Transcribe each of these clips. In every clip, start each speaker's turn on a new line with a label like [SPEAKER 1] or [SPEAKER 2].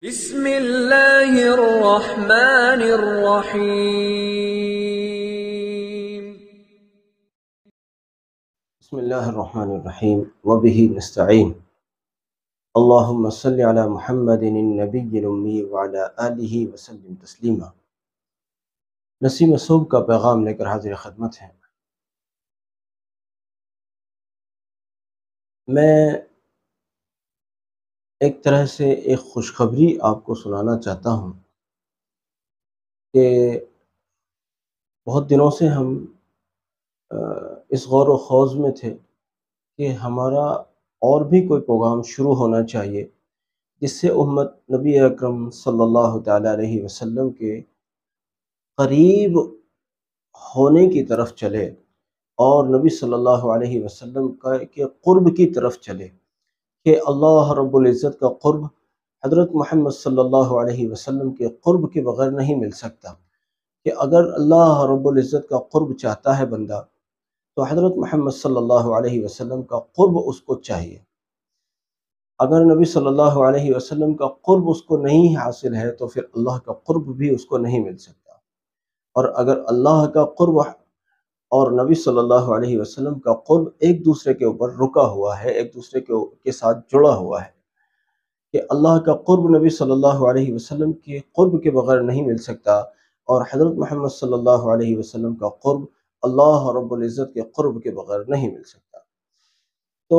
[SPEAKER 1] بسم اللہ الرحمن الرحیم۔
[SPEAKER 2] بسم اللہ الرحمن الرحیم وبہ نستعین۔ اللہم صلی علی محمد النبی الامی وعلی آلہ وسلم تسلیما۔ نسیم صبح کا پیغام لے کر حاضر خدمت ہے۔ میں ایک طرح سے ایک خوشخبری آپ کو سنانا چاہتا ہوں کہ بہت دنوں سے ہم اس غور و خوض میں تھے کہ ہمارا اور بھی کوئی پروگرام شروع ہونا چاہیے جس سے امت نبی اکرم صلی اللہ تعالیٰ علیہ وسلم کے قریب ہونے کی طرف چلے اور نبی صلی اللہ علیہ وسلم کے قرب کی طرف چلے، کہ اللہ رب العزت کا قرب حضرت محمد صلی اللہ علیہ وسلم کے قرب کے بغیر نہیں مل سکتا، کہ اگر اللہ رب العزت کا قرب چاہتا ہے بندہ تو حضرت محمد صلی اللہ علیہ وسلم کا قرب اس کو چاہیے۔ اگر نبی صلی اللہ علیہ وسلم کا قرب اس کو نہیں حاصل ہے تو پھر اللہ کا قرب بھی اس کو نہیں مل سکتا، اور اگر اللہ کا قرب اور نبی صلی اللہ علیہ وسلم کا قرب ایک دوسرے کے اوپر رکا ہوا ہے، ایک دوسرے کے ساتھ جڑا ہوا ہے، کہ اللہ کا قرب نبی صلی اللہ علیہ وسلم کے قرب کے بغیر نہیں مل سکتا، اور حضرت محمد صلی اللہ علیہ وسلم کا قرب اللہ رب العزت کے قرب کے بغیر نہیں مل سکتا۔ تو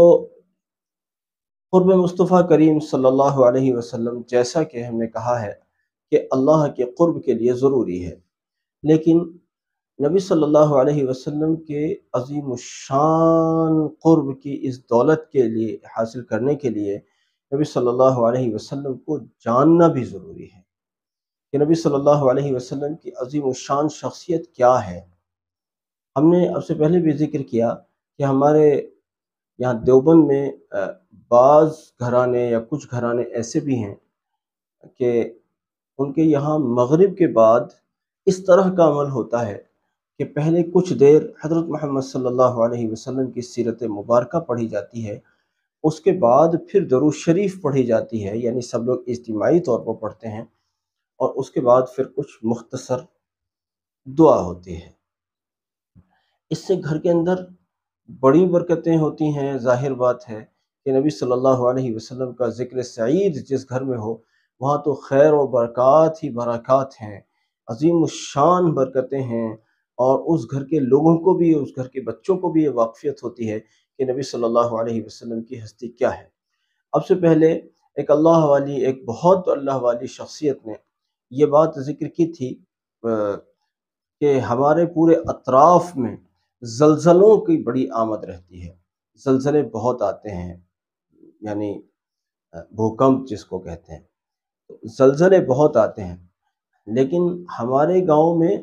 [SPEAKER 2] قرب مصطفیٰ کریم صلی اللہ علیہ وسلم جیسا کہ ہم نے کہا ہے کہ اللہ کے قرب کے لیے ضروری ہے، لیکن نبی صلی اللہ علیہ وسلم کے عظیم الشان قرب کی اس دولت کے لیے حاصل کرنے کے لیے نبی صلی اللہ علیہ وسلم کو جاننا بھی ضروری ہے کہ نبی صلی اللہ علیہ وسلم کی عظیم الشان شخصیت کیا ہے۔ ہم نے اب سے پہلے بھی ذکر کیا کہ ہمارے یہاں دیوبند میں بعض گھرانے یا کچھ گھرانے ایسے بھی ہیں کہ ان کے یہاں مغرب کے بعد اس طرح کا عمل ہوتا ہے کہ پہلے کچھ دیر حضرت محمد صلی اللہ علیہ وسلم کی سیرت مبارکہ پڑھی جاتی ہے، اس کے بعد پھر درود شریف پڑھی جاتی ہے، یعنی سب لوگ اجتماعی طور پر پڑھتے ہیں، اور اس کے بعد پھر کچھ مختصر دعا ہوتی ہے۔ اس سے گھر کے اندر بڑی برکتیں ہوتی ہیں۔ ظاہر بات ہے کہ نبی صلی اللہ علیہ وسلم کا ذکر سعید جس گھر میں ہو وہاں تو خیر و برکات ہی برکات ہیں، عظیم الشان برکتیں ہیں، اور اس گھر کے لوگوں کو بھی، اس گھر کے بچوں کو بھی یہ واقفیت ہوتی ہے کہ نبی صلی اللہ علیہ وسلم کی ہستی کیا ہے۔ اب سے پہلے ایک بہت اللہ والی شخصیت نے یہ بات ذکر کی تھی کہ ہمارے پورے اطراف میں زلزلوں کی بڑی آمد رہتی ہے، زلزلے بہت آتے ہیں، یعنی بھوکمپ جس کو کہتے ہیں، زلزلے بہت آتے ہیں، لیکن ہمارے گاؤں میں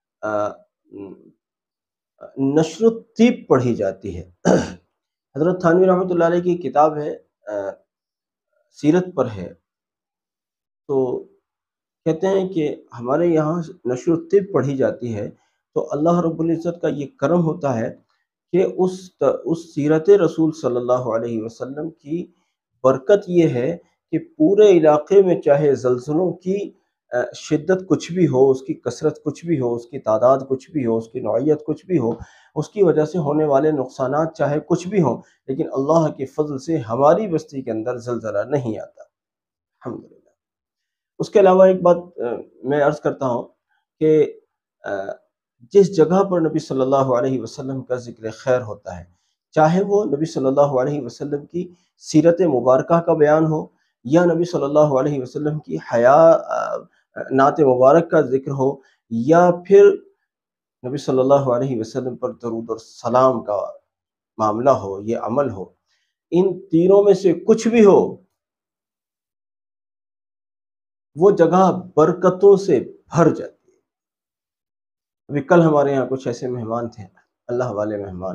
[SPEAKER 2] نشر الطیب پڑھی جاتی ہے۔ حضرت تھانوی رحمۃ اللہ علیہ کی کتاب ہے، سیرت پر ہے، تو کہتے ہیں کہ ہمارے یہاں نشر الطیب پڑھی جاتی ہے تو اللہ رب العزت کا یہ کرم ہوتا ہے کہ اس سیرت رسول صلی اللہ علیہ وسلم کی برکت یہ ہے کہ پورے علاقے میں چاہے زلزلوں کی شدت کچھ بھی ہو، اس کی کثرت کچھ بھی ہو، اس کی تعداد کچھ بھی ہو، اس کی نوعیت کچھ بھی ہو، اس کی وجہ سے ہونے والے نقصانات چاہے کچھ بھی ہوں، لیکن اللہ کے فضل سے ہماری بستی کے اندر زلزلہ نہیں آتا، الحمدللہ۔ اس کے علاوہ ایک بات میں عرض کرتا ہوں کہ جس جگہ پر نبی صلی اللہ علیہ وسلم کا ذکر خیر ہوتا ہے، چاہے وہ نبی صلی اللہ علیہ وسلم کی سیرت مبارکہ کا بیان ہو یا نبی صلی اللہ علیہ وسلم کی نعت مبارک کا ذکر ہو، یا پھر نبی صلی اللہ علیہ وسلم پر درود اور سلام کا معاملہ ہو، یہ عمل ہو، ان تینوں میں سے کچھ بھی ہو، وہ جگہ برکتوں سے بھر جاتی ہے۔ ابھی کل ہمارے یہاں کچھ ایسے مہمان تھے، اللہ والے مہمان،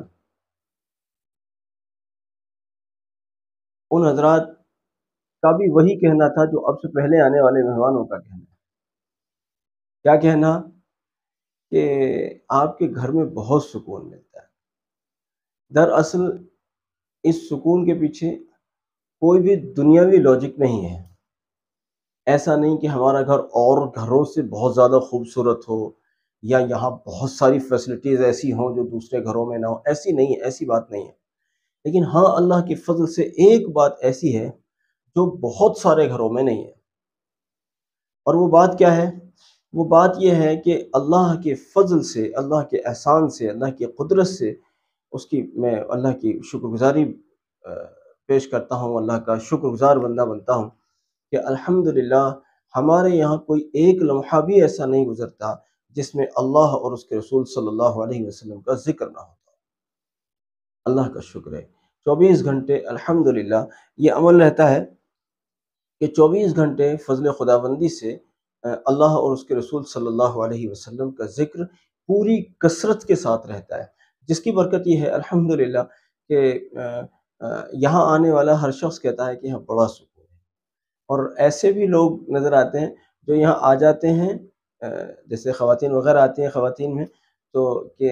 [SPEAKER 2] ان حضرات کا بھی وہی کہنا تھا جو اب سے پہلے آنے والے مہمانوں کا کہنا ہے۔ کیا کہنا؟ کہ آپ کے گھر میں بہت سکون ملتا ہے۔ دراصل اس سکون کے پیچھے کوئی بھی دنیاوی لاجک نہیں ہے، ایسا نہیں کہ ہمارا گھر اور گھروں سے بہت زیادہ خوبصورت ہو یا یہاں بہت ساری فیسلٹیز ایسی ہوں جو دوسرے گھروں میں نہ ہو، ایسی نہیں ہے، ایسی بات نہیں ہے۔ لیکن ہاں، اللہ کے فضل سے ایک بات ایسی ہے جو بہت سارے گھروں میں نہیں ہے، اور وہ بات کیا ہے؟ وہ بات یہ ہے کہ اللہ کے فضل سے، اللہ کے احسان سے، اللہ کی قدرت سے اس کی میں اللہ کی شکر گزاری پیش کرتا ہوں، اللہ کا شکر گزار بندہ بنتا ہوں کہ الحمدللہ ہمارے یہاں کوئی ایک لمحہ بھی ایسا نہیں گزرتا جس میں اللہ اور اس کے رسول صلی اللہ علیہ وسلم کا ذکر نہ ہوتا۔ اللہ کا شکر ہے، 24 گھنٹے الحمدللہ یہ عمل رہتا ہے کہ 24 گھنٹے فضل خداوندی سے اللہ اور اس کے رسول صلی اللہ علیہ وسلم کا ذکر پوری کثرت کے ساتھ رہتا ہے، جس کی برکت یہ ہے الحمدللہ کہ یہاں آنے والا ہر شخص کہتا ہے کہ یہاں بڑا سکون ہے، اور ایسے بھی لوگ نظر آتے ہیں جو یہاں آ جاتے ہیں، جیسے خواتین وغیرہ آتی ہیں خواتین میں، تو کہ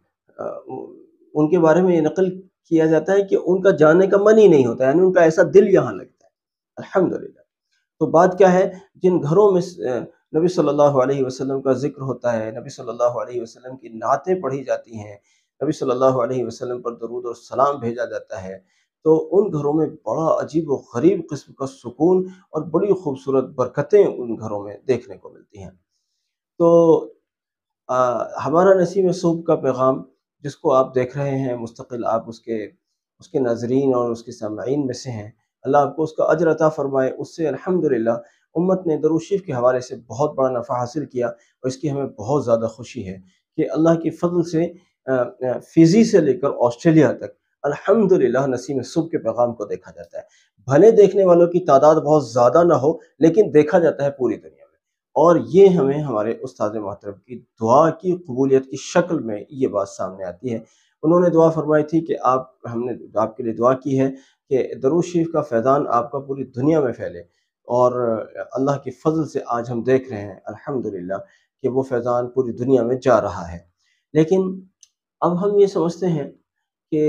[SPEAKER 2] ان کے بارے میں یہ نقل کیا جاتا ہے کہ ان کا جانے کا من ہی نہیں ہوتا، یعنی ان کا ایسا دل یہاں لگتا ہے الحمدللہ۔ تو بات کیا ہے؟ جن گھروں میں نبی صلی اللہ علیہ وسلم کا ذکر ہوتا ہے، نبی صلی اللہ علیہ وسلم کی نعتیں پڑھی جاتی ہیں، نبی صلی اللہ علیہ وسلم پر درود اور سلام بھیجا جاتا ہے، تو ان گھروں میں بڑا عجیب و غریب قسم کا سکون اور بڑی خوبصورت برکتیں ان گھروں میں دیکھنے کو ملتی ہیں۔ تو ہمارا نسیم صبح کا پیغام جس کو آپ دیکھ رہے ہیں مستقل، آپ اس کے ناظرین اور اس کے سامعین میں سے ہیں، اللہ آپ کو اس کا اجر عطا فرمائے۔ اس سے الحمدللہ امت نے درود شریف کے حوالے سے بہت بڑا نفع حاصل کیا، اور اس کی ہمیں بہت زیادہ خوشی ہے کہ اللہ کی فضل سے فیجی سے لے کر آسٹریلیا تک الحمدللہ نسیم صبح کے پیغام کو دیکھا جاتا ہے۔ بھلے دیکھنے والوں کی تعداد بہت زیادہ نہ ہو، لیکن دیکھا جاتا ہے پوری دنیا میں، اور یہ ہمیں ہمارے استاد محترم کی دعا کی قبولیت کی شکل میں یہ بات سامنے آتی ہے۔ انہوں نے دعا فرمائی تھی کہ ہم نے آپ کے لیے دعا کی ہے کہ درود شریف کا فیضان آپ کا پوری دنیا میں پھیلے، اور اللہ کے فضل سے آج ہم دیکھ رہے ہیں الحمدللہ کہ وہ فیضان پوری دنیا میں جا رہا ہے۔ لیکن اب ہم یہ سمجھتے ہیں کہ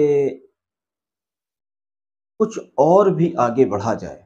[SPEAKER 2] کچھ اور بھی آگے بڑھا جائے،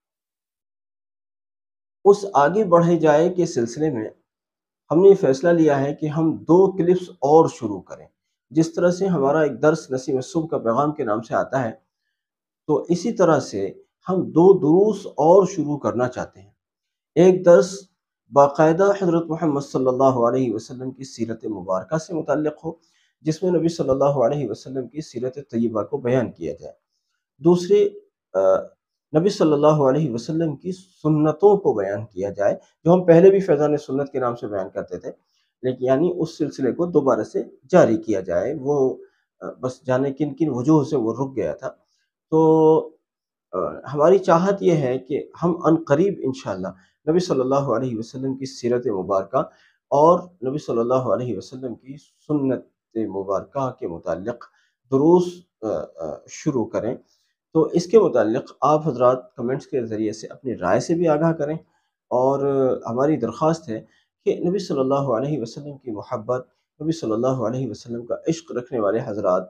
[SPEAKER 2] اس آگے بڑھے جائے کے سلسلے میں ہم نے یہ فیصلہ لیا ہے کہ ہم 2 کلپس اور شروع کریں۔ جس طرح سے ہمارا ایک درس نسیم صبح کا پیغام کے نام سے آتا ہے، تو اسی طرح سے ہم 2 دروس اور شروع کرنا چاہتے ہیں۔ ایک درس باقاعدہ حضرت محمد صلی اللہ علیہ وسلم کی سیرت مبارکہ سے متعلق ہو، جس میں نبی صلی اللہ علیہ وسلم کی سیرت طیبہ کو بیان کیا جائے۔ دوسرے نبی صلی اللہ علیہ وسلم کی سنتوں کو بیان کیا جائے، جو ہم پہلے بھی فیضان سنت کے نام سے بیان کرتے تھے، لیکن یعنی اس سلسلے کو دوبارہ سے جاری کیا جائے۔ وہ بس جانے کن کن وجوہ سے وہ رک گیا تھا۔ تو ہماری چاہت یہ ہے کہ ہم عنقریب انشاءاللہ نبی صلی اللہ علیہ وسلم کی سیرت مبارکہ اور نبی صلی اللہ علیہ وسلم کی سنت مبارکہ کے متعلق دروس شروع کریں۔ تو اس کے متعلق آپ حضرات کمنٹس کے ذریعے سے اپنی رائے سے بھی آگاہ کریں، اور ہماری درخواست ہے کہ نبی صلی اللہ علیہ وسلم کی محبت، نبی صلی اللہ علیہ وسلم کا عشق رکھنے والے حضرات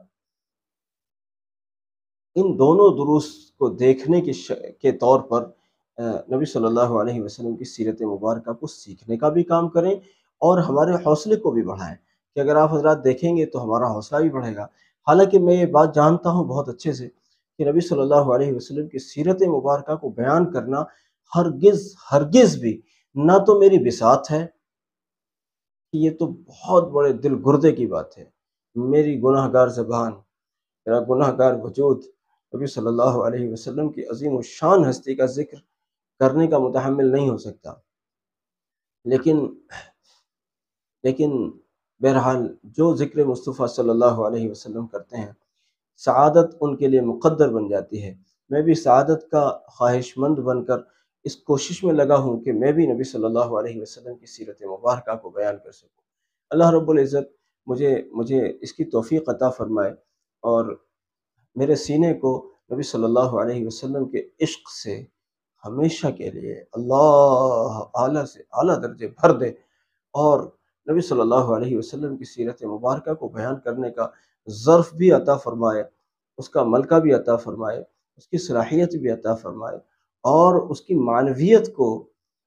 [SPEAKER 2] ان دونوں دروس کو دیکھنے کے طور پر نبی صلی اللہ علیہ وسلم کی سیرت مبارکہ کو سیکھنے کا بھی کام کریں، اور ہمارے حوصلے کو بھی بڑھائیں کہ اگر آپ حضرات دیکھیں گے تو ہمارا حوصلہ بھی بڑھے گا۔ حالانکہ میں یہ بات جانتا ہوں بہت اچھے سے کہ نبی صلی اللہ علیہ وسلم کی سیرت مبارکہ کو بیان کرنا ہرگز بھی نہ تو میری بساط ہے، کہ یہ تو بہت بڑے دل گردے کی بات ہے، میری گناہ گار زبان، میرا گناہ گار وجود نبی صلی اللہ علیہ وسلم کی عظیم و شان ہستی کا ذکر کرنے کا متحمل نہیں ہو سکتا۔ لیکن بہرحال جو ذکر مصطفیٰ صلی اللہ علیہ وسلم کرتے ہیں، سعادت ان کے لیے مقدر بن جاتی ہے۔ میں بھی سعادت کا خواہش مند بن کر اس کوشش میں لگا ہوں کہ میں بھی نبی صلی اللہ علیہ وسلم کی سیرت مبارکہ کو بیان کر سکوں۔ اللہ رب العزت مجھے اس کی توفیق عطا فرمائے، اور میرے سینے کو نبی صلی اللہ علیہ وسلم کے عشق سے ہمیشہ کے لیے اللہ اعلیٰ سے اعلیٰ درجے بھر دے، اور نبی صلی اللہ علیہ وسلم کی سیرت مبارکہ کو بیان کرنے کا ظرف بھی عطا فرمائے، اس کا ملکہ بھی عطا فرمائے، اس کی صلاحیت بھی عطا فرمائے، اور اس کی معنویت کو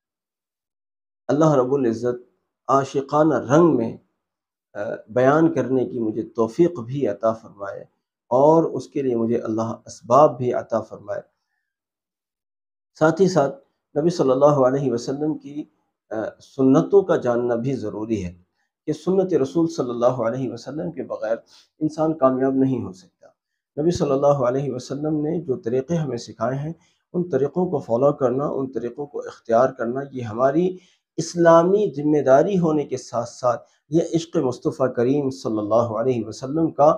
[SPEAKER 2] اللہ رب العزت عاشقانہ رنگ میں بیان کرنے کی مجھے توفیق بھی عطا فرمائے، اور اس کے لیے مجھے اللہ اسباب بھی عطا فرمائے۔ ساتھ ہی ساتھ نبی صلی اللہ علیہ وسلم کی سنتوں کا جاننا بھی ضروری ہے، کہ سنت رسول صلی اللہ علیہ وسلم کے بغیر انسان کامیاب نہیں ہو سکتا۔ نبی صلی اللہ علیہ وسلم نے جو طریقے ہمیں سکھائے ہیں، ان طریقوں کو فالو کرنا، ان طریقوں کو اختیار کرنا، یہ ہماری اسلامی ذمہ داری ہونے کے ساتھ ساتھ یہ عشق مصطفیٰ کریم صلی اللہ علیہ وسلم کا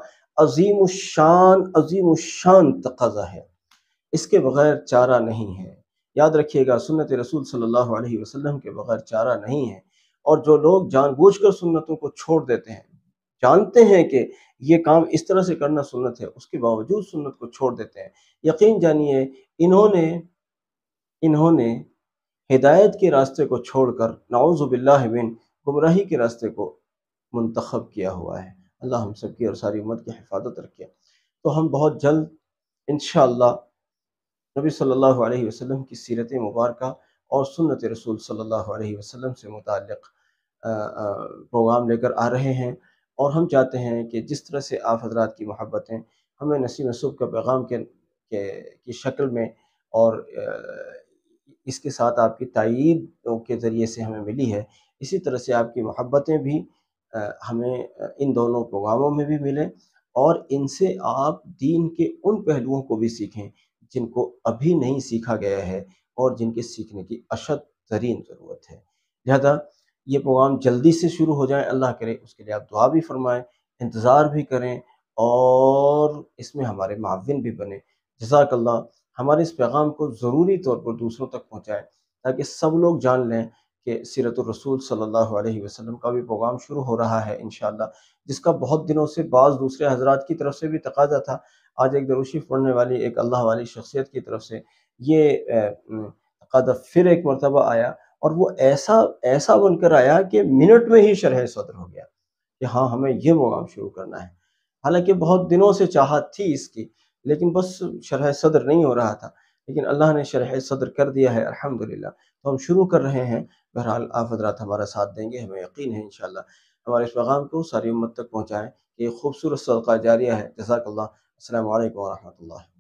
[SPEAKER 2] عظیم الشان تقاضا ہے۔ اس کے بغیر چارہ نہیں ہے۔ یاد رکھیے گا، سنت رسول صلی اللہ علیہ وسلم کے بغیر چارہ نہیں ہے۔ اور جو لوگ جان بوجھ کر سنتوں کو چھوڑ دیتے ہیں، جانتے ہیں کہ یہ کام اس طرح سے کرنا سنت ہے، اس کے باوجود سنت کو چھوڑ دیتے ہیں، یقین جانیے انہوں نے ہدایت کے راستے کو چھوڑ کر نعوذ باللہ من گمراہی کے راستے کو منتخب کیا ہوا ہے۔ اللہ ہم سب کی اور ساری امت کی حفاظت رکھے۔ تو ہم بہت جلد انشاءاللہ نبی صلی اللہ علیہ وسلم کی سیرت مبارکہ اور سنت رسول صلی اللہ علیہ وسلم سے متعلق پروگرام لے کر آ رہے ہیں، اور ہم چاہتے ہیں کہ جس طرح سے آپ حضرات کی محبتیں ہمیں نسیم صبح کا پیغام کی شکل میں، اور اس کے ساتھ آپ کی تائید کے ذریعے سے ہمیں ملی ہے، اسی طرح سے آپ کی محبتیں بھی ہمیں ان دونوں پروگراموں میں بھی ملیں، اور ان سے آپ دین کے ان پہلوؤں کو بھی سیکھیں جن کو ابھی نہیں سیکھا گیا ہے، اور جن کے سیکھنے کی اشد ترین ضرورت ہے۔ لہذا یہ پروگرام جلدی سے شروع ہو جائیں، اللہ کرے اس کے لیے آپ دعا بھی فرمائیں، انتظار بھی کریں، اور اس میں ہمارے معاون بھی بنیں۔ جزاک اللہ۔ ہمارے اس پیغام کو ضروری طور پر دوسروں تک پہنچائیں، تاکہ سب لوگ جان لیں کہ سیرت الرسول صلی اللہ علیہ وسلم کا بھی پروگرام شروع ہو رہا ہے انشاءاللہ، جس کا بہت دنوں سے بعض دوسرے حضرات کی طرف سے بھی تقاضا تھا۔ آج ایک درود شریف پڑھنے والی ایک اللہ والی شخصیت کی طرف سے یہ تقاضا پھر ایک مرتبہ آیا، اور وہ ایسا بن کر آیا کہ منٹ میں ہی شرح صدر ہو گیا کہ ہاں ہمیں یہ پروگرام شروع کرنا ہے۔ حالانکہ بہت دنوں سے چاہت تھی اس کی، لیکن بس شرح صدر نہیں ہو رہا تھا، لیکن اللہ نے شرح صدر کر دیا ہے الحمدللہ۔ تو ہم شروع کر رہے ہیں۔ بہرحال آپ حضرات ہمارا ساتھ دیں گے، ہمیں یقین ہے انشاءاللہ۔ ہمارے اس پیغام کو ساری امت تک پہنچائیں، کہ یہ خوبصورت صدقہ جاریہ ہے۔ جزاک اللہ۔ السلام علیکم ورحمۃ اللہ۔